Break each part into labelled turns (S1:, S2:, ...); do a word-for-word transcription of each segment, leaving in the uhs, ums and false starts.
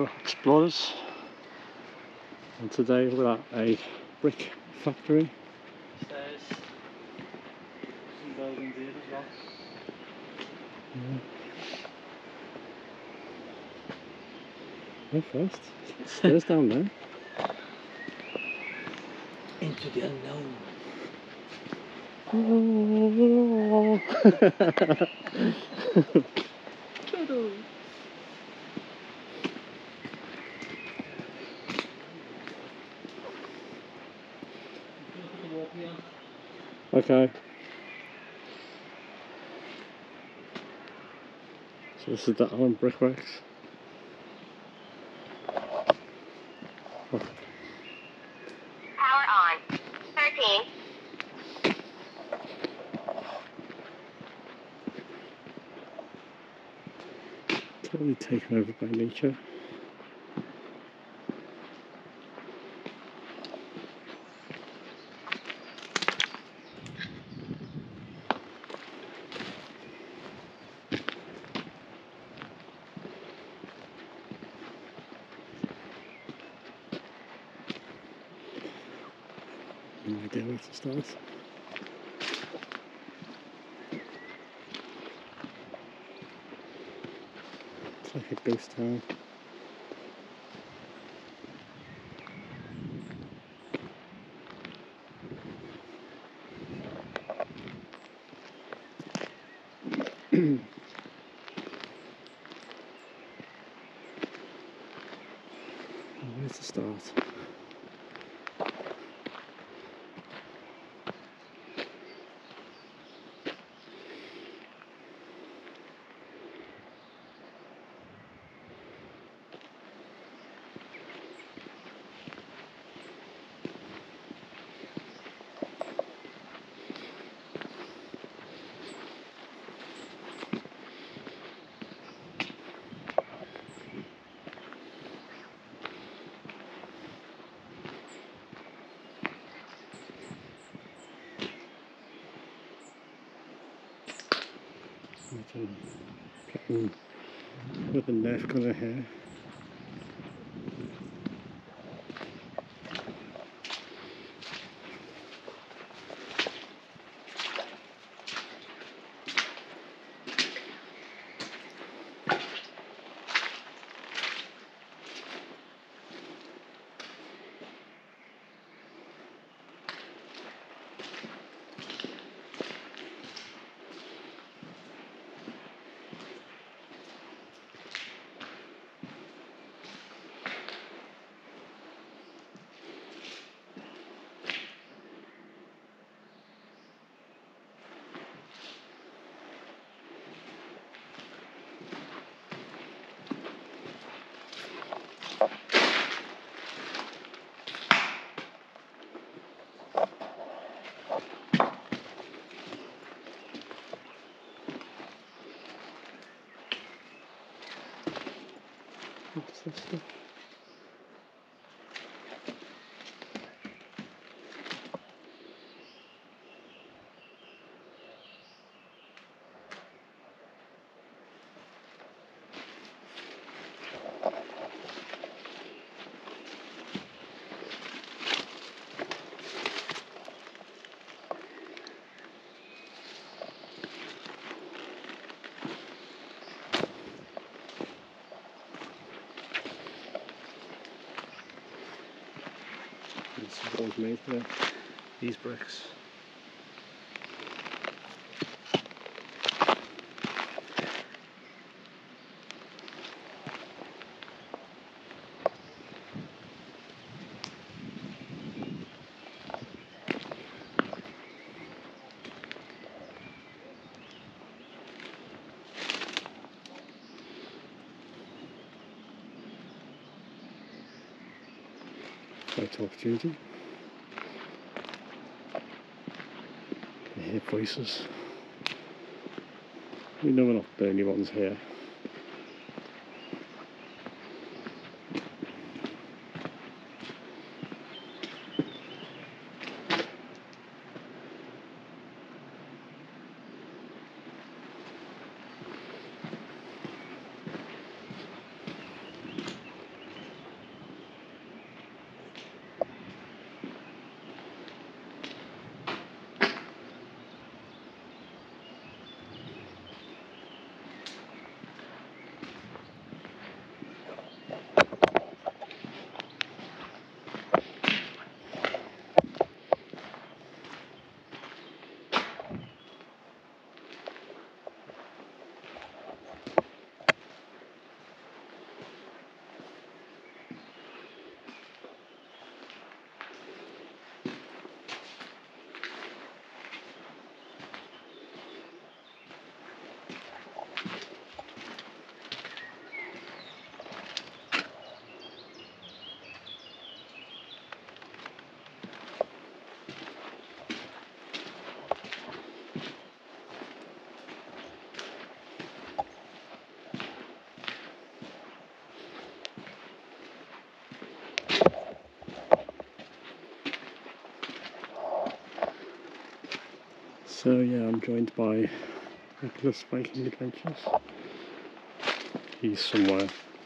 S1: explorers, and today we're at a brick factory.
S2: There's some buildings here as well.
S1: Yeah. Go first. Stairs down there.
S2: Into the unknown.
S1: Oh. Okay. So this is the Allen Brickworks. Oh.
S3: Power on. thirteen.
S1: Totally taken over by nature. No idea where to start. It's like a ghost town. Where to start? Getting with a knife colour here. What's this stuff? This is what was made there. These bricks. Great opportunity. I hear voices. We know we're not the only ones here. So yeah, I'm joined by Nicholas Banking Adventures. He's somewhere.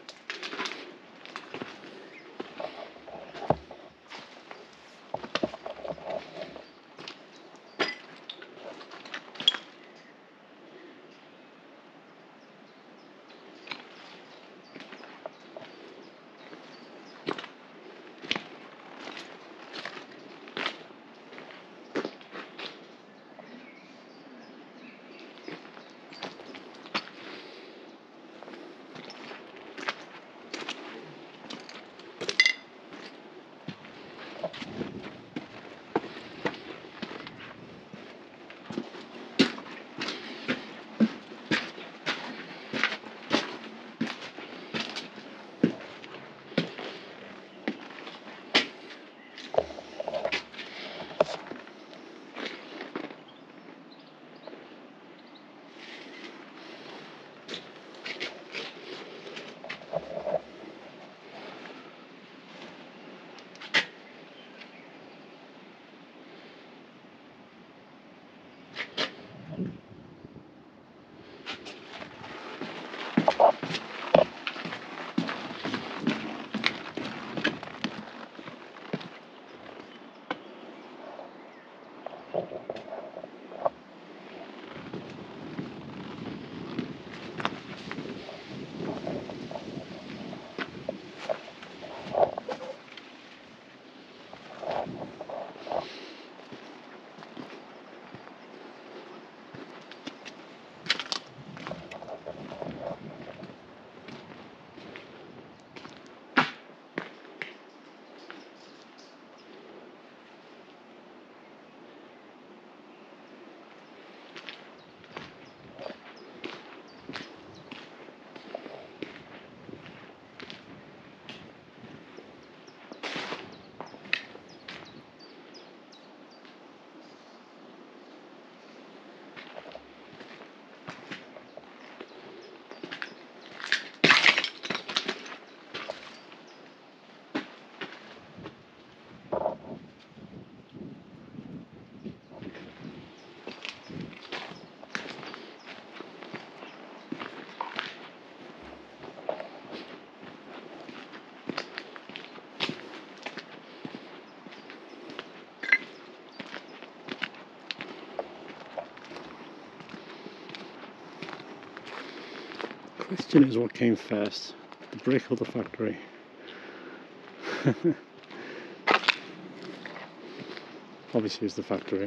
S1: Question is, what came first, the brick or the factory? Obviously it's the factory.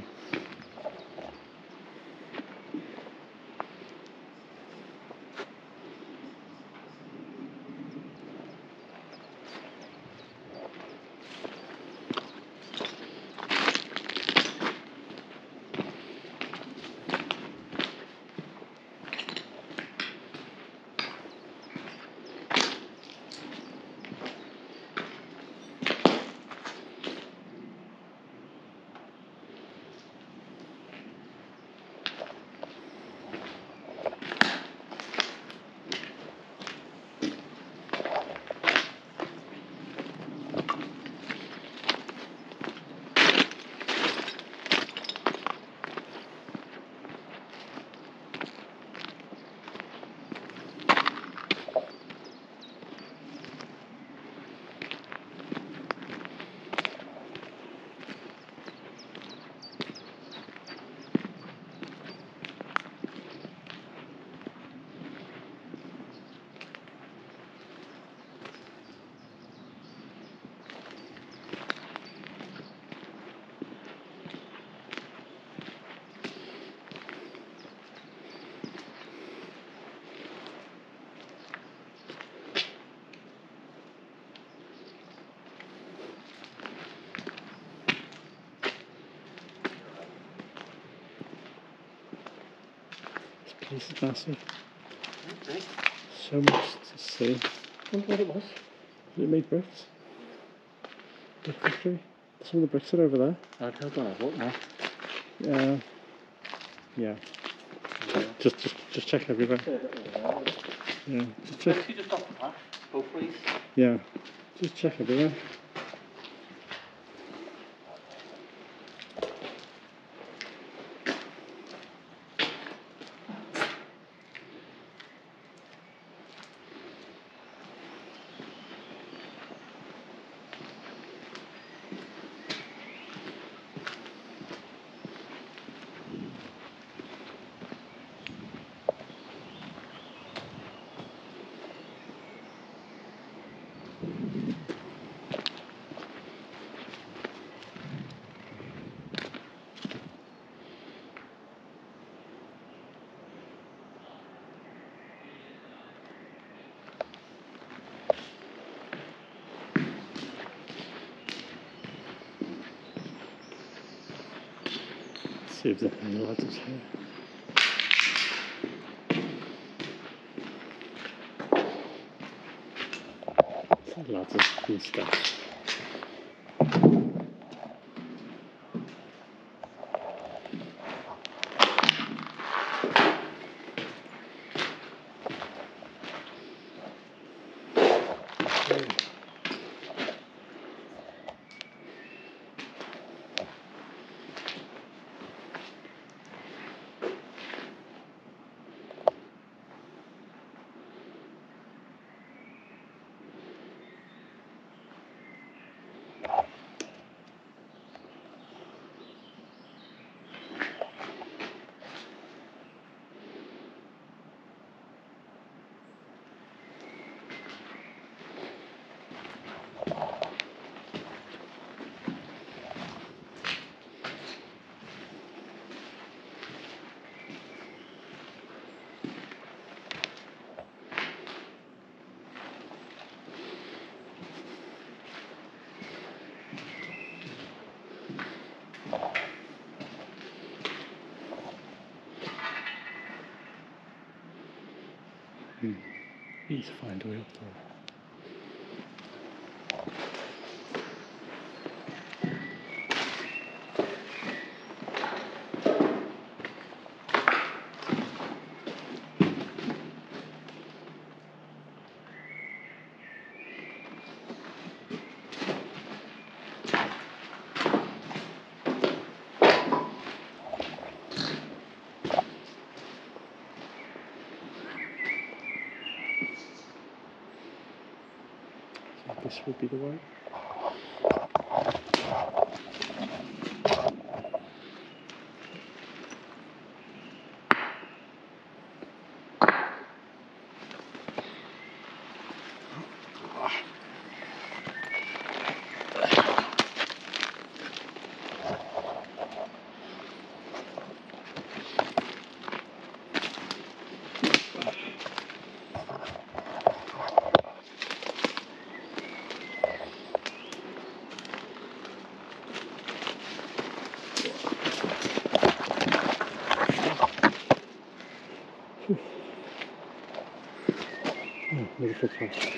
S1: This place is massive.
S2: Okay.
S1: So much to see.
S2: I wonder what it was.
S1: Did it make bricks? Brick factory? Some of the bricks are over there.
S2: I'd help on a look now.
S1: Yeah. Yeah.
S2: Okay.
S1: Just, just, just check everywhere. Yeah. Just check.
S2: Let's just off the path, both ways.
S1: Yeah. Just check everywhere. See if there's any ladders here. Some ladders and stuff. Hmm. Need to find a way up there. This would be the way. Oh, another footpath.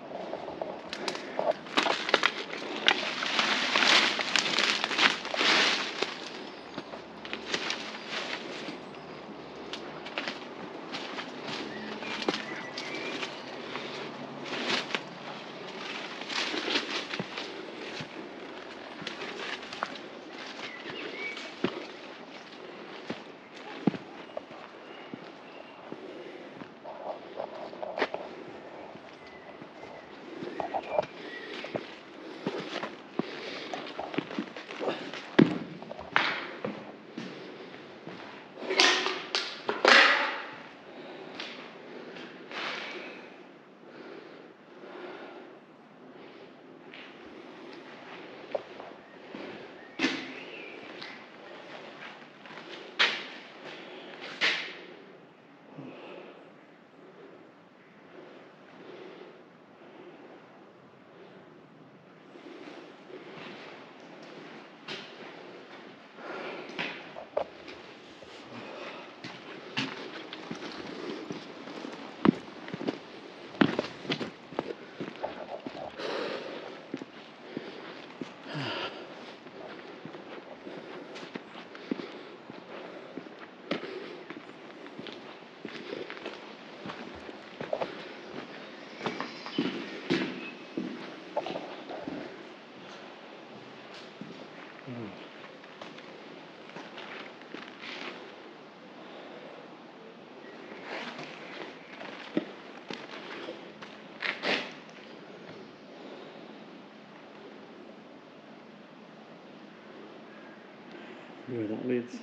S1: Where that leads.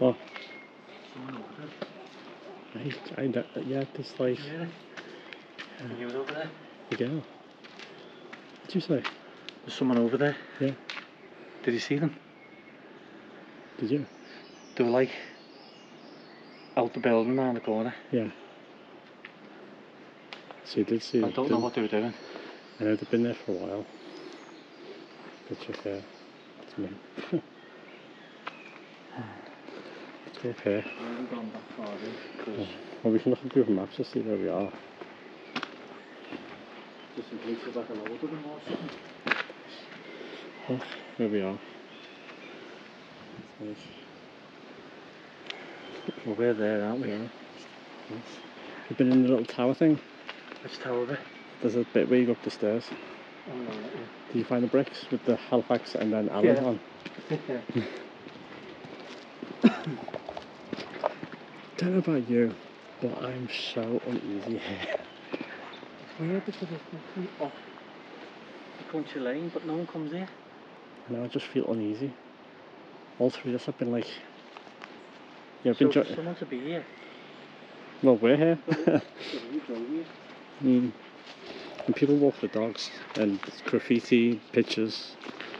S1: What?
S2: Someone over there.
S1: I, I, know- yeah, there's like
S2: Did you hear it? When you was over there?
S1: a girl. What'd you say?
S2: There's someone over there.
S1: Yeah.
S2: Did you see them?
S1: Did you?
S2: They were like out the building around the corner.
S1: Yeah. So you did see
S2: I
S1: them,
S2: don't know
S1: didn't-
S2: what they were doing.
S1: I know they've been there for a while. Picture here. That's me. Let's go up here.
S2: I haven't gone that far in because
S1: Well, we can look at Google Maps to see where we are.
S2: just in case there's like a load of them or something.
S1: Look where we are. That's nice.
S2: Well, we're there, aren't we?
S1: Yeah. Nice. You've been in the little tower thing?
S2: Which tower bit?
S1: There's a bit where you go up the stairs.
S2: Oh no, not
S1: Did you find the bricks with the Halifax and then Allen
S2: Yeah.
S1: on?
S2: yet.
S1: Don't know about you, but I'm so uneasy here.
S2: It's weird because there's nothing off the country lane, but no one comes here.
S1: And I just feel uneasy. All through this I've been like... Yeah, I've
S2: So
S1: been...
S2: for
S1: Jo-
S2: someone to be here.
S1: well, we're here.
S2: So you drove here.
S1: Mm. And people walk the dogs and graffiti, pictures.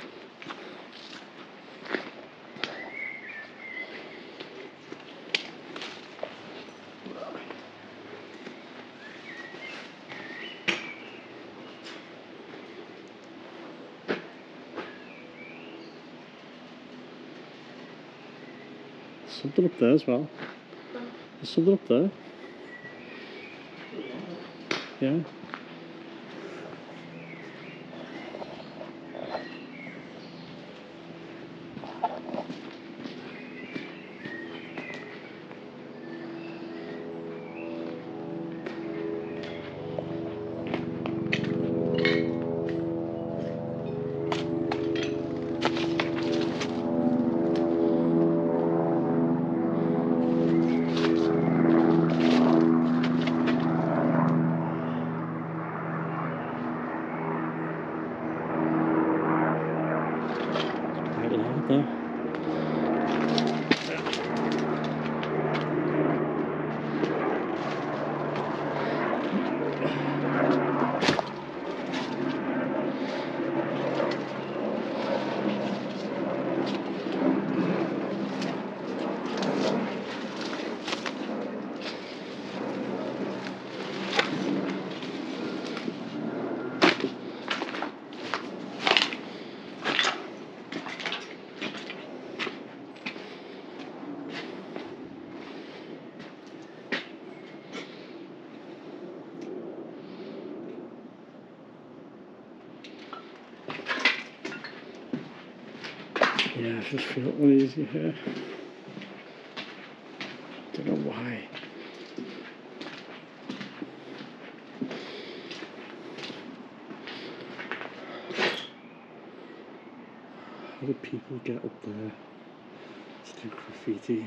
S1: Something up there as well. There's something up there. Yeah. Quite loud there. Yeah, I just feel uneasy here. Don't know why. How do people get up there to do graffiti?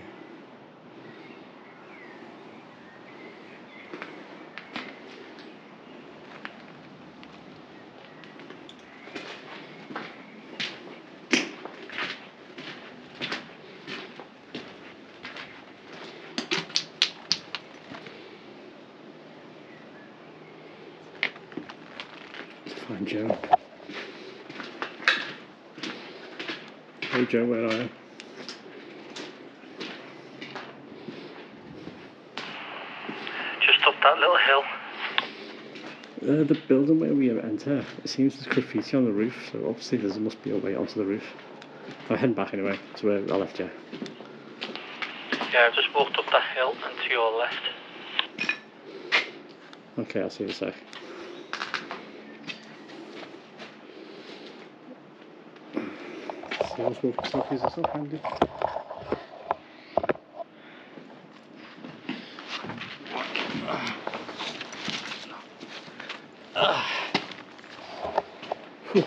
S1: Let's find Joe. Hey Joe, where are you?
S2: Just up that little hill.
S1: Uh, the building where we enter, it seems there's graffiti on the roof, so obviously there must be a way onto the roof. I'm heading back anyway, to where I left you.
S2: Yeah, I've just walked up that hill and to your left.
S1: Okay, I'll see you in a sec. See, I was walking selfies, that's so handy. Whew.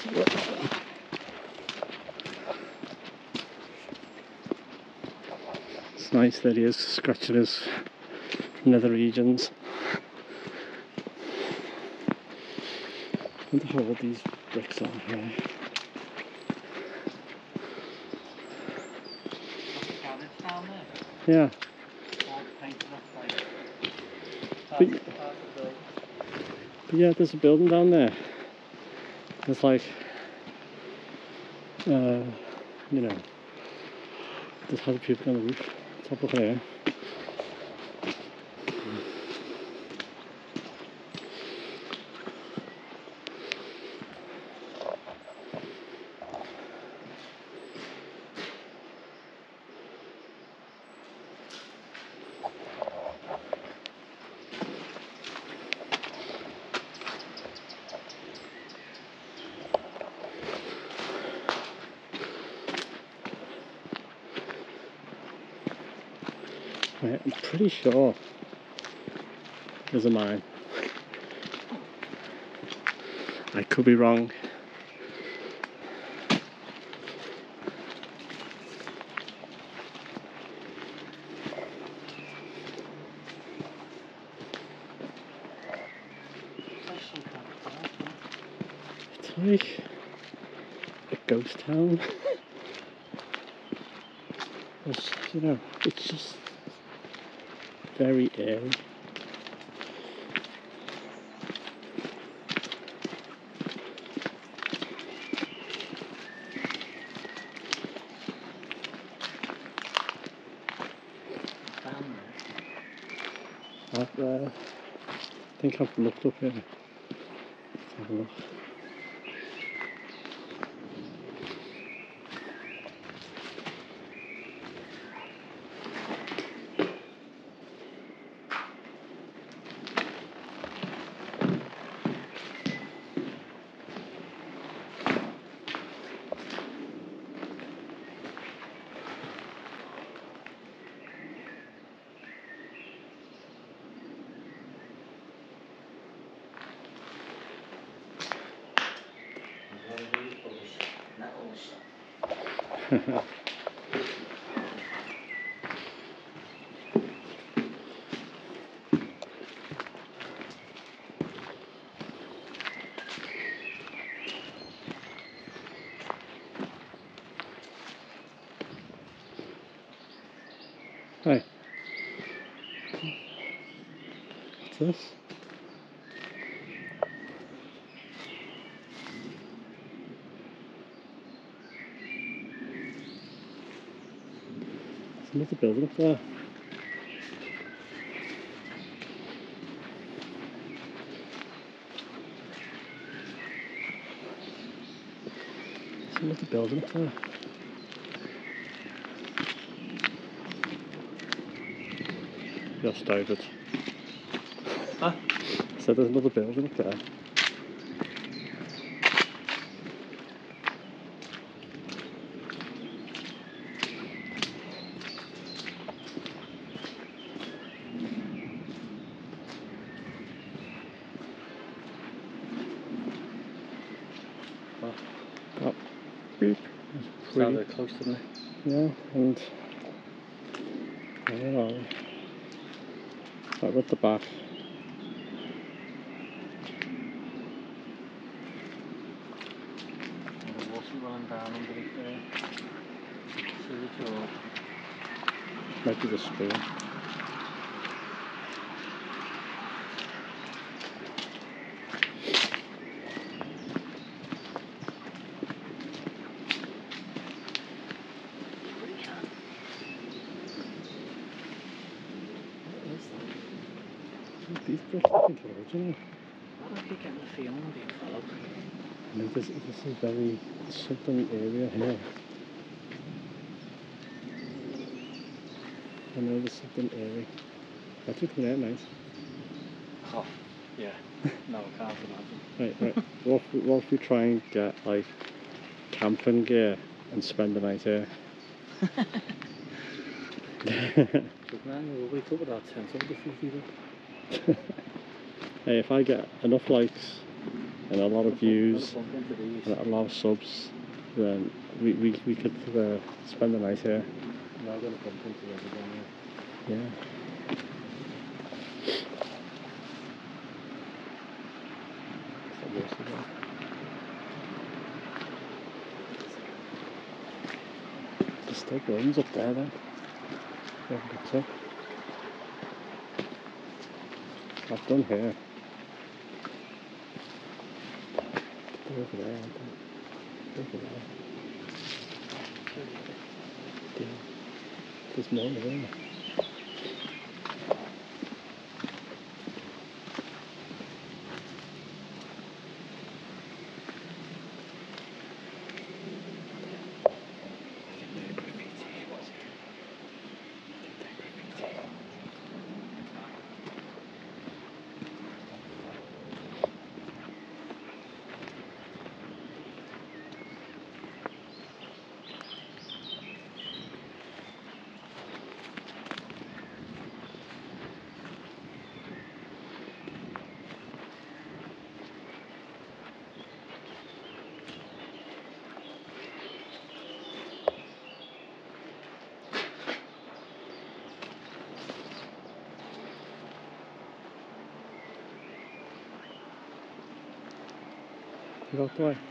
S1: It's nice that he is scratching his nether regions. I wonder how old these bricks are here.
S2: Down there.
S1: Yeah.
S2: All painted up like.
S1: But, but yeah, there's a building down there. It's like, uh, you know, there's other people on the roof. Top of here. Right, I'm pretty sure there's a mine. I could be wrong. It's like a ghost town. It's, you know, it's just very eerie. I've, uh, I think I've looked up here. Let's have a look. Hey. What's this? There's another building up there. There's another building up there. You're stupid.
S2: Huh?
S1: So there's another building up there.
S2: Well,
S1: Oh, beep.
S2: sounded close, didn't it?
S1: Yeah, and where are we? Right, we're at the back.
S2: And the water running down underneath there. Sewage or
S1: Might be the stream. These bricks I think are original.
S2: I keep getting the feeling I'm being followed.
S1: No, this, this is very, there's something area here. I know there's something eerie. That's looking out nice.
S2: Oh, yeah. No, I can't imagine.
S1: Right, right. What if, we, what if we try and get like camping gear and spend the night here?
S2: But man, we'll wake up with our tent over the fifty.
S1: Hey, if I get enough likes and a lot of views
S2: Bump into these.
S1: and a lot of subs, then we, we, we could uh, spend the night here.
S2: Now I'm going to bump into the other one.
S1: Yeah. Is that yours again? There's still buildings up there though. We haven't got to. I've done here. They're over there, aren't they? Over there. Yeah. There's more there. Get out the way.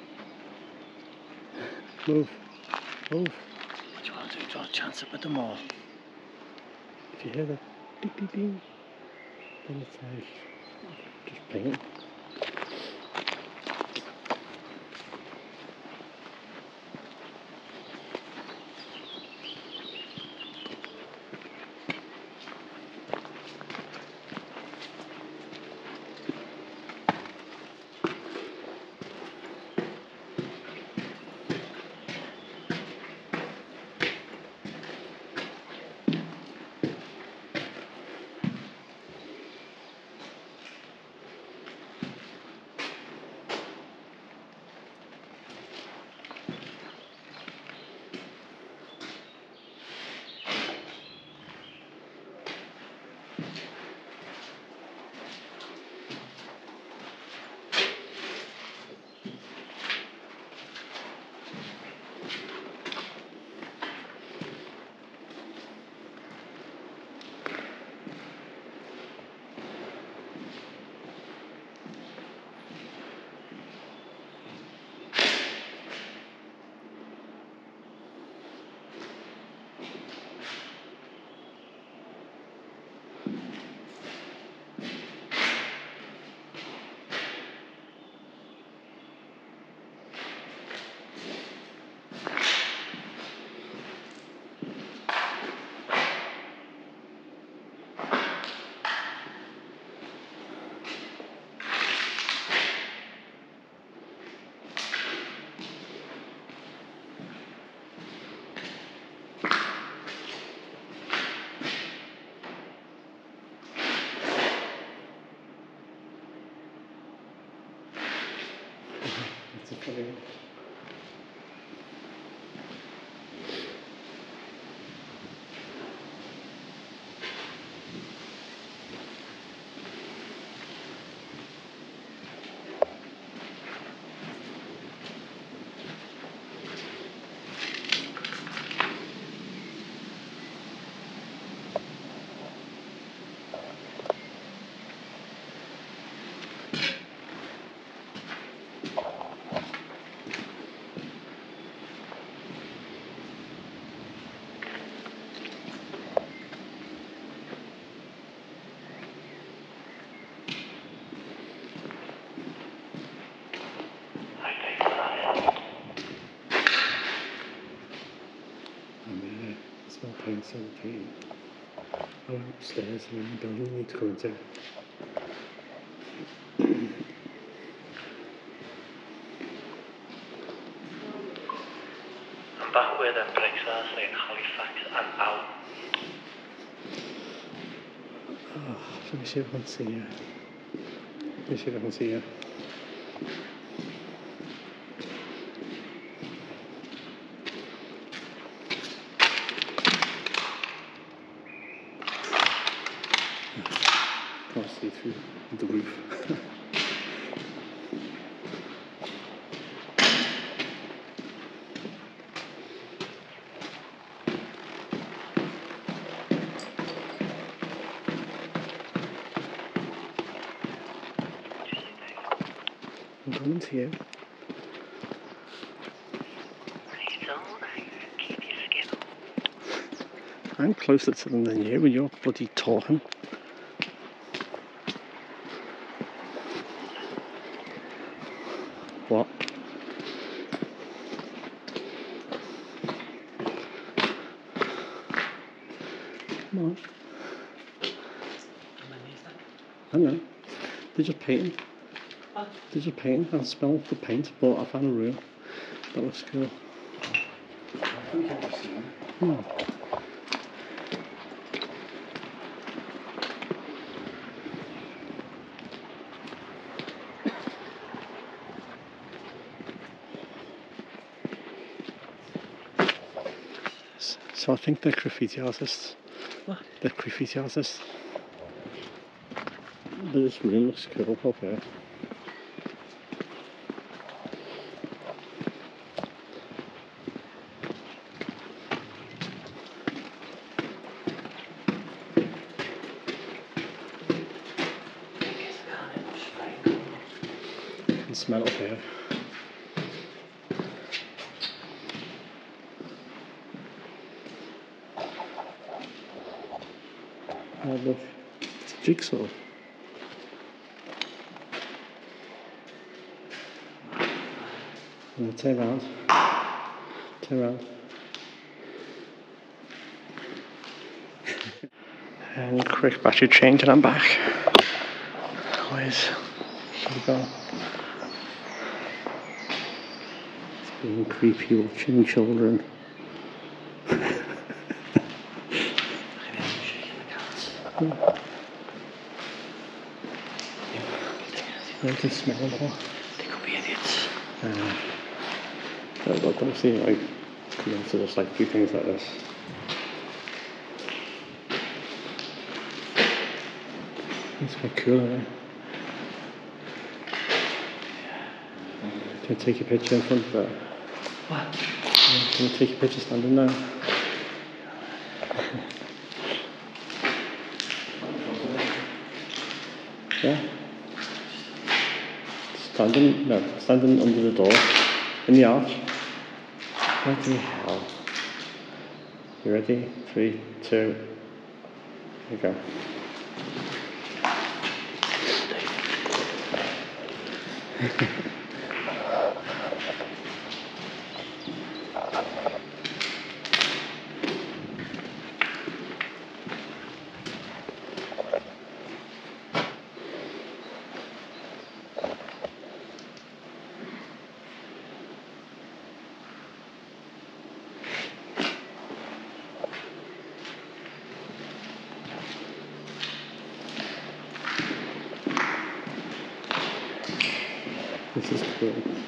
S1: Move. Move.
S2: What do you want to do? Do you want to chance it with them all?
S1: If you hear the ding ding ding, then it's like, just ping it. It's a funny one. I'm uh, small paint seventeen. I went upstairs and then the building we need to go into.
S2: I'm back where them bricks are, saying Halifax and out.
S1: Oh, let me see if I can see you. Let me see if I can see you. Can't see through the roof. filming to you. I'm closer to them than you when you're bloody talking. What? Come on. I know. They're just painting.
S2: What?
S1: They're just painting. I smell the paint, but I found a room that looks cool.
S2: I think I've seen it.
S1: Hmm. So I think they're graffiti artists.
S2: What?
S1: They're graffiti artists. But this room looks cool up here. You can smell it up here. Oh look, it's a jigsaw. And turn around. Turn around. And quick battery change and I'm back. Where's the go? It's being creepy watching children. I can smell them all.
S2: They could be idiots.
S1: Uh, I don't see like coming to just like do things like this. It's quite cool, isn't it? Can I take a picture in front of it?
S2: What?
S1: Can I take a picture standing there? Yeah. Standing, no, standing under the door, in the arch. Bloody hell. You ready? Three, two, here you go. This is cool.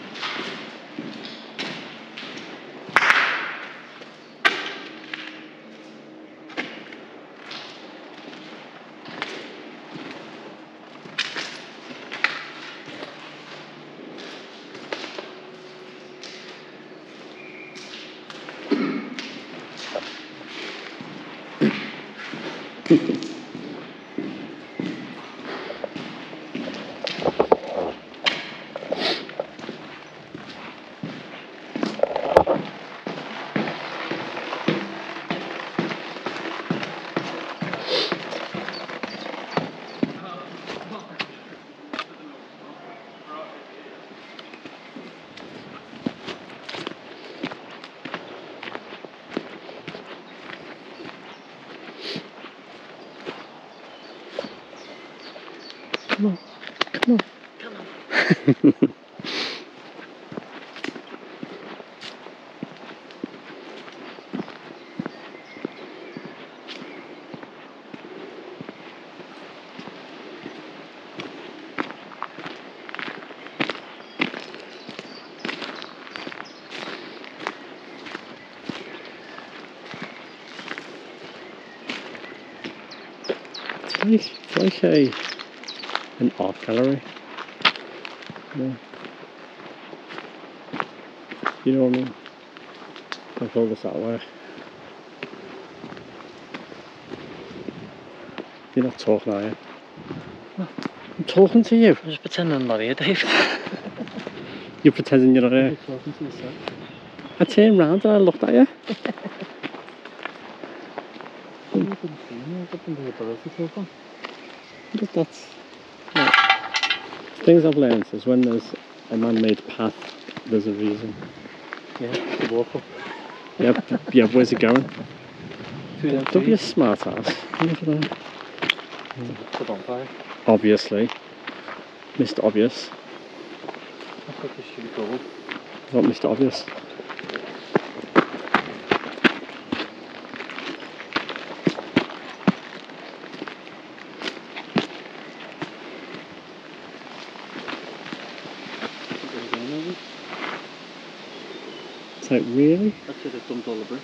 S1: Come on, come on.
S2: Come on.
S1: It's like, it's like a, an art gallery. Yeah. You know what I mean? Like all this artwork. You're not talking, are you?
S2: What?
S1: I'm talking to you.
S2: I'm just pretending I'm not here, Dave.
S1: You're pretending you're not
S2: You're
S1: here.
S2: talking to yourself.
S1: I turned round and I looked at you.
S2: You couldn't see me, I've got the ability to open.
S1: But that's... Right. Things I've learned is when there's a man-made path, there's a reason.
S2: Yeah, to walk up.
S1: Yeah, yeah, where's it going?
S2: Through them
S1: Don't be a
S2: trees.
S1: smart ass.
S2: The bonfire.
S1: Obviously. Mister Obvious.
S2: I thought this should be gold.
S1: Not Mister Obvious. It's like, really?
S2: That's where they've dumped all the bricks.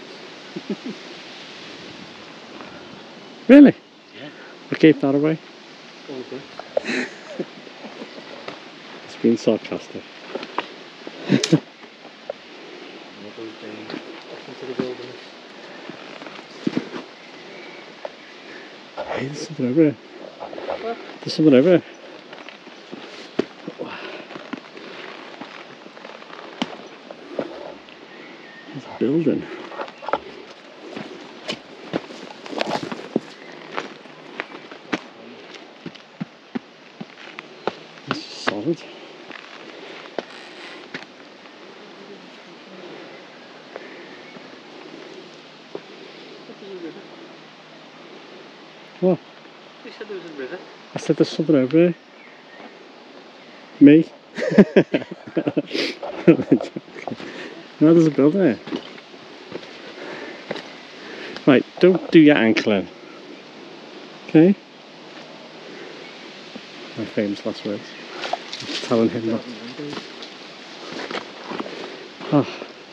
S1: Really?
S2: Yeah.
S1: I gave that away.
S2: All the bricks.
S1: It's been sarcastic.
S2: And all those down up into the wilderness.
S1: Hey, there's something over here.
S2: What?
S1: There's something over here. There's a building. It's solid. What?
S2: You said there was a river.
S1: I said there's something over here. Me? No, there's a building here. Right, don't do your ankling. Okay? My famous last words. I'm telling him that. Oh.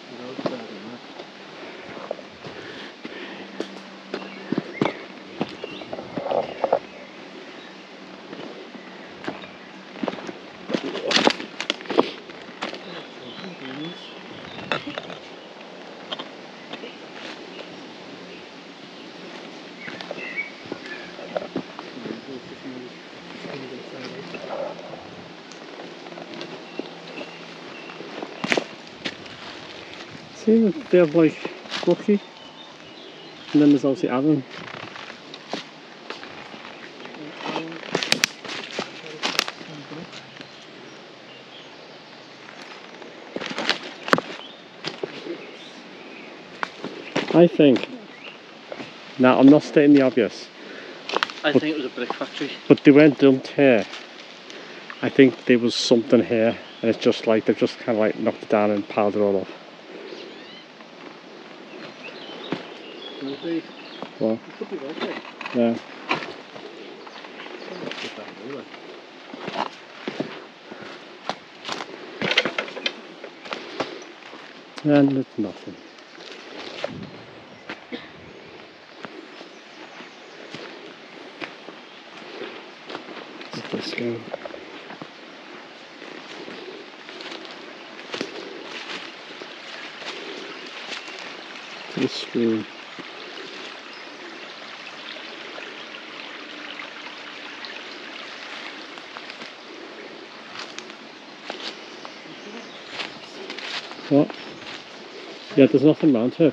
S1: See, they have like Bucky, and then there's obviously Allen. I think, now I'm not stating the obvious,
S2: I
S1: but,
S2: think it was a brick factory.
S1: but they weren't dumped here. I think there was something here, and it's just like they've just kind of like knocked it down and piled it all up.
S2: Maybe.
S1: Well,
S2: It could be right there.
S1: yeah.
S2: Get that anyway.
S1: And it's nothing. Let's go. To the stream. What? Yeah, there's nothing around here.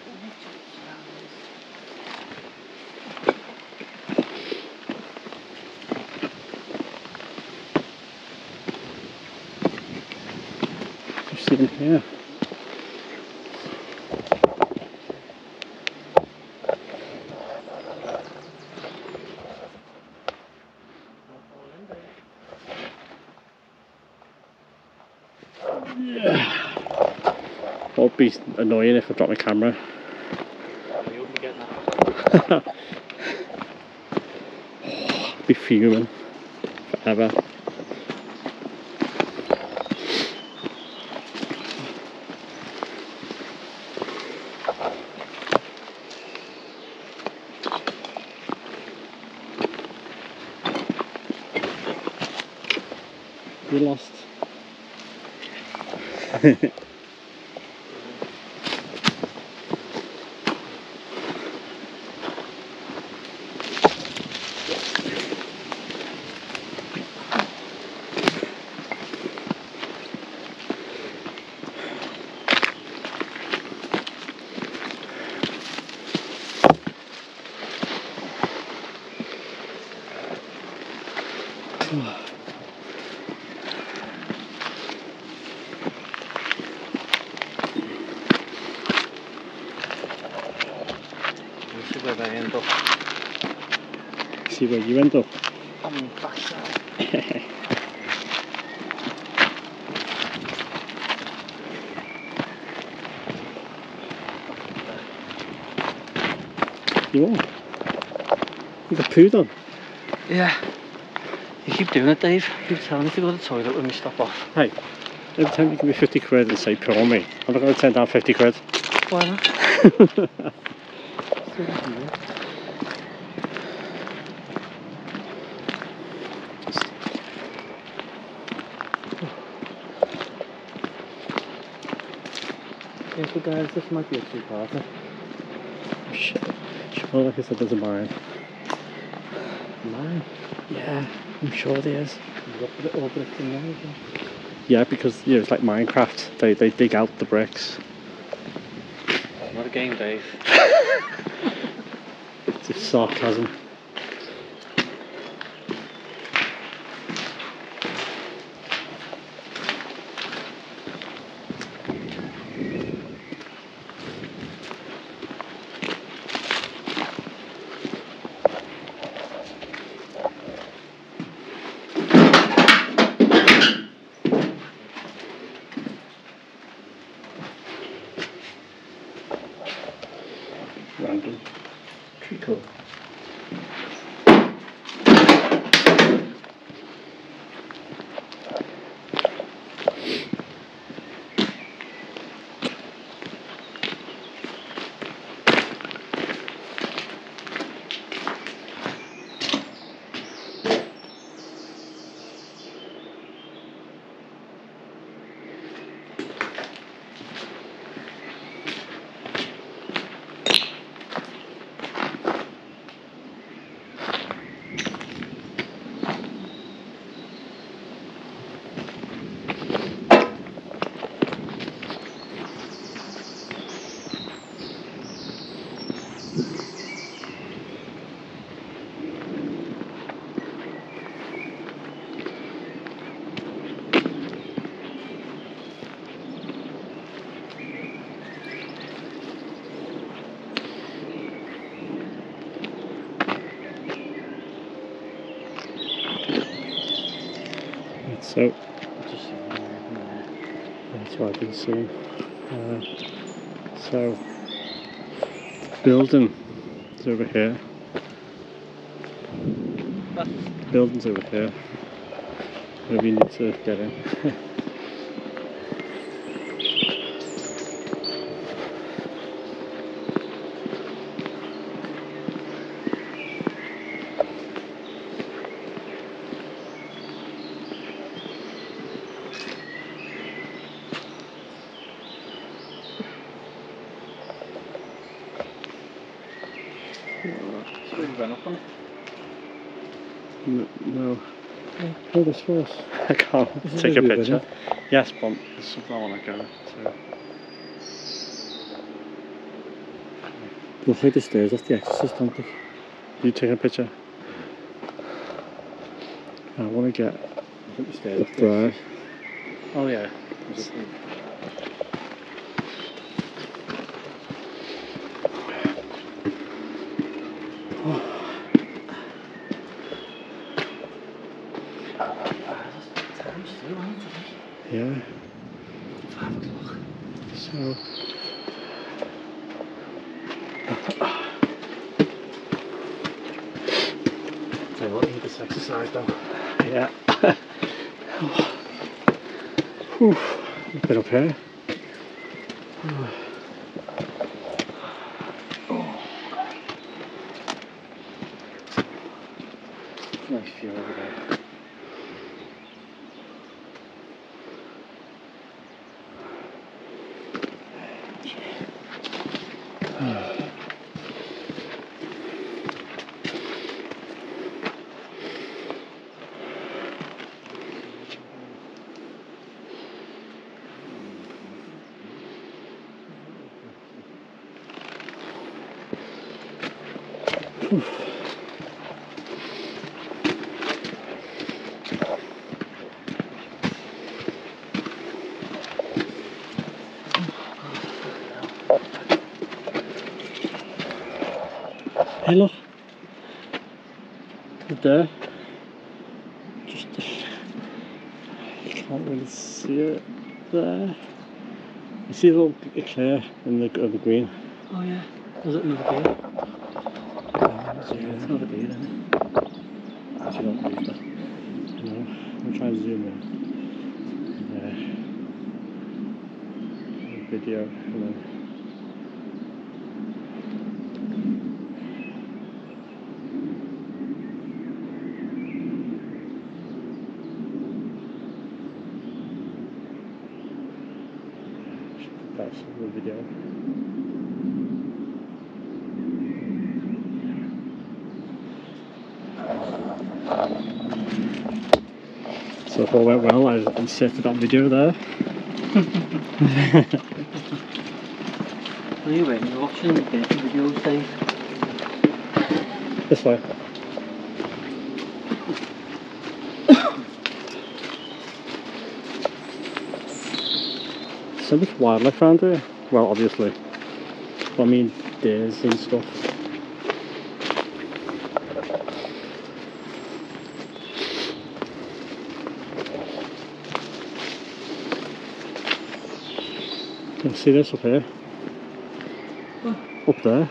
S1: Just sitting here. Yeah. Won't be annoying if I drop my camera.
S2: You wouldn't be getting that.
S1: Be fuming forever. You lost.
S2: where they end up.
S1: See where you end up.
S2: On the backside.
S1: You won't. You got poo done.
S2: Yeah. You keep doing it, Dave. You keep telling me to go to the toilet when we stop off.
S1: Hey, every time you give me fifty quid and say poo on me, I'm not going to turn down fifty quid.
S2: Why not? Yeah, so guys, this might be a two-parter.
S1: Shit. Sure, like I said, there's a mine.
S2: Mine?
S1: Yeah, I'm sure there is.
S2: You got to put it all bricks in there, isn't it?
S1: Yeah, because you know, it's like Minecraft. They they dig out the bricks.
S2: It's not a game, Dave.
S1: It's just sarcasm. Random treacle. So that's what I've been seeing. Uh, so building is over here. The building's over here. Maybe you need to get in.
S2: So we run up on it.
S1: No. no.
S2: Yeah.
S1: Oh, this was. I can't
S2: This is
S1: take a
S2: really
S1: picture.
S2: good,
S1: Yes, but there's something I want to go to.
S2: Look like the stairs off the Exorcist, don't they?
S1: You take a picture? I want to get
S2: I think the stairs off the
S1: there.
S2: Exorcist. Oh yeah. Is it-
S1: Yeah.
S2: Five o'clock.
S1: So.
S2: Tell you what, you need this exercise though.
S1: Yeah. Whew. A bit up here.
S2: Nice view over there.
S1: Hey look, there, just, you can't really see it there. You see the little eclair in the, of the green?
S2: Oh yeah, was it another deer? Yeah, it's another deer, isn't it?
S1: Actually don't believe that. No, I'm trying to zoom in. There. Video and then that's the video. So if all went well, I inserted that video there.
S2: Are you waiting? You're watching the videos, Dave?
S1: This way. So much wildlife around here. Well, obviously. I mean, deers and stuff. Can you see this up here?
S2: What?
S1: Up there.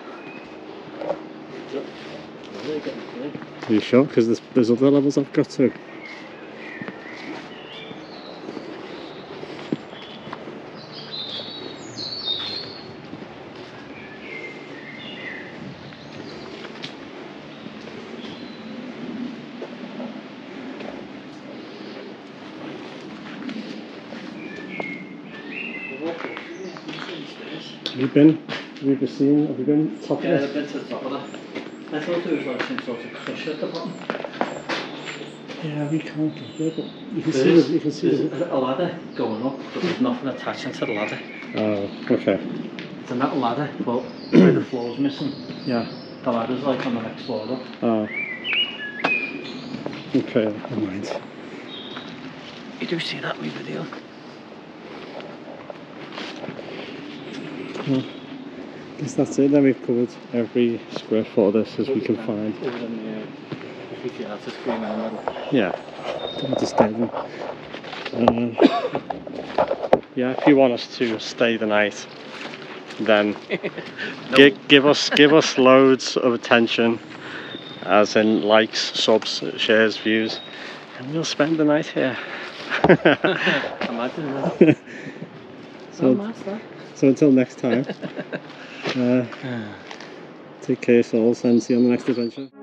S1: Are you sure? Because there's, there's other levels I've got to. Have you been? Have you ever seen? Have you been top
S2: Yeah,
S1: of
S2: I've
S1: it?
S2: been to the top of that. I thought there was like some sort of crusher at the bottom.
S1: Yeah, we can't get there, but you can
S2: There
S1: see
S2: is,
S1: the, you can see
S2: there's
S1: the,
S2: a ladder going up, but there's nothing attaching to the ladder.
S1: oh, okay.
S2: It's a metal ladder, but where the floor's missing,
S1: Yeah.
S2: the ladder's like on the next floor up.
S1: Oh. Okay, never mind.
S2: You do see that in my video?
S1: Well, I guess that's it then. We've covered every square foot of this as we can find.
S2: Other than the uh, graffiti artist screaming in the middle.
S1: Yeah, don't disturb them. Uh, yeah, if you want us to stay the night, then
S2: No.
S1: gi give us give us loads of attention, as in likes, subs, shares, views, and we'll spend the night here.
S2: Imagine that.
S1: So,
S2: Oh, nice, that.
S1: so until next time, uh, take care, souls, and see you on the next adventure.